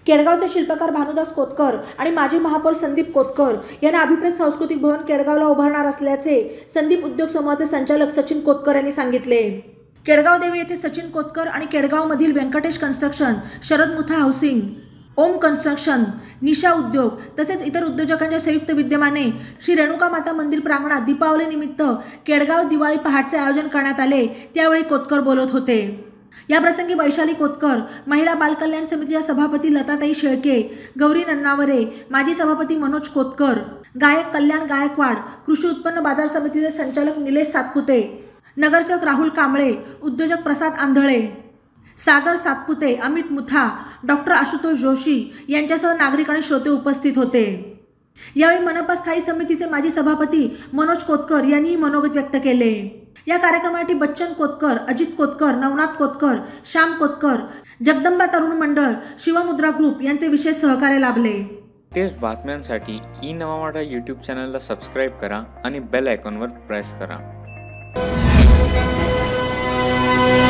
केडगावचे शिल्पकार भानुदास कोतकर आणि माजी महापौर संदीप कोतकर यांना अभिप्रेत सांस्कृतिक भवन केडगावला उभारणार असल्याचे संदीप उद्योग समूहाचे संचालक सचिन कोतकर यांनी सांगितले। केडगाव देवी येथे सचिन कोतकर आणि केडगावमधील Vyankatesh construction, Sharad Mutha housing, Om construction, Nisha Udyog तसेच इतर उद्योजकांच्या संयुक्त विद्यमाने श्री रेणुका माता मंदिर प्रांगणात दीपावली निमित्त केडगाव दिवाळी पहाटचे आयोजन करण्यात आले। त्यावेळी कोतकर बोलत होते। या प्रसंगी वैशाली कोतकर, महिला बाल कल्याण समितीच्या सभापती लताताई शेळके, गौरी नन्नावरे, माजी सभापती मनोज कोतकर, गायक कल्याण गायकवाड, कृषी उत्पन्न बाजार समितीचे संचालक निलेश सातपुते, नगरसेवक राहुल कांबळे, उद्योजक प्रसाद आंधळे, सागर सातपुते, अमित मुथा, डॉक्टर आशुतोष जोशी यांच्यासह नागरिक आणि श्रोते उपस्थित होते। यावेळी मनपा स्थायी समितीचे माजी सभापती मनोज कोतकर यांनी मनोगत व्यक्त केले। या कार्यक्रमासाठी बच्चन कोतकर, अजित कोतकर, नवनाथ कोतकर, श्याम कोतकर, जगदंबा तरुण मंडळ, शिवमुद्रा ग्रुप यांचे विशेष सहकार्य लाभले। तेच बातम्यांसाठी ई नवा मराठा यूट्यूब चॅनलला सबस्क्राईब करा आणि बेल आयकॉनवर प्रेस करा।